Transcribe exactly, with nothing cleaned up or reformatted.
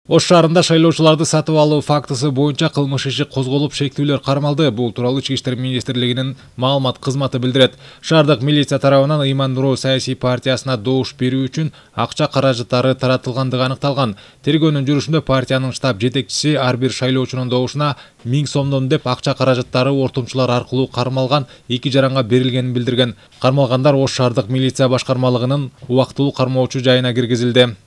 Ош шаарында шайлоочуларды сатып алуу фактысы боюнча кылмыш иши козголуп, шектүүлөр кармалды. Бул тууралуу Ички иштер министрлигинин маалымат кызматы билдирет. Шаардык милиция тарабынан Ыйман Нуроо саясий партиясына добуш берүү үчүн акча каражаттары таратылгандыгы аныкталган. Тергөөнүн жүрүшүндө партиянын штаб жетекчиси ар бир шайлоочунун добушуна миң сомдон деп акча каражаттары ортомчулар аркылуу кармалган эки жаранга берилгенин билдирген. Кармалгандар Ош шаардык милиция башкармалыгынын убактылуу кармоочу жайына киргизилди.